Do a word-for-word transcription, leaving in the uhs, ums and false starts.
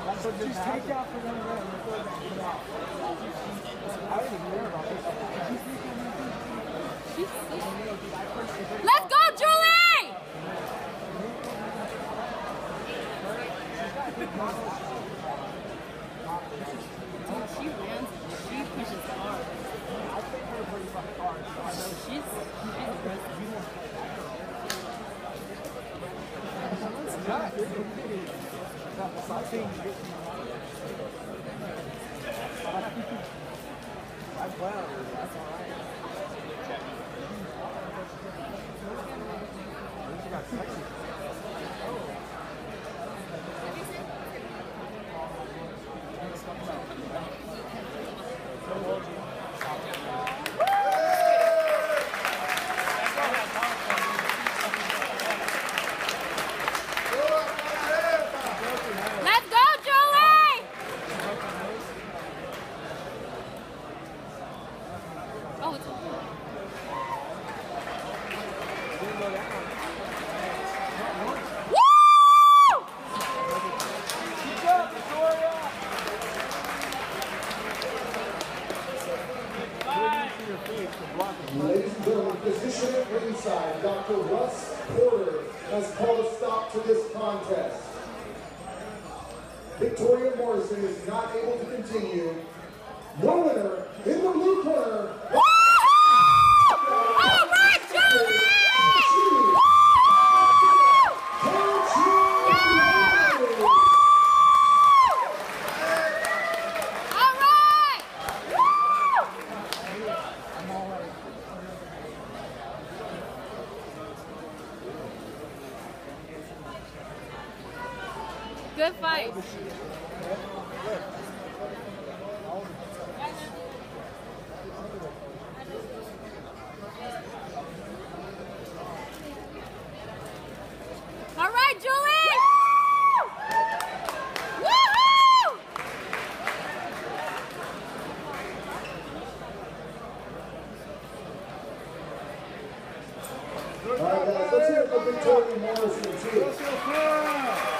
Just take out for them and throw it back. I didn't even hear about this. Let's go, Julie! She runs, she pushes hard. I think her pretty fucking hard. So she's, she's aggressive. Not. I'm well. That's all right. She got sexy. Let's go, Julie! Oh, it's over. Ladies and gentlemen, position at ringside, Doctor Russ Porter has called a stop to this contest. Victoria Morrison is not able to continue. Your winner in the blue corner. All right, Julie! All right! Good fight. All right, Julie! Woo-hoo! All right, guys, let's hear it for Victoria Morrison, too.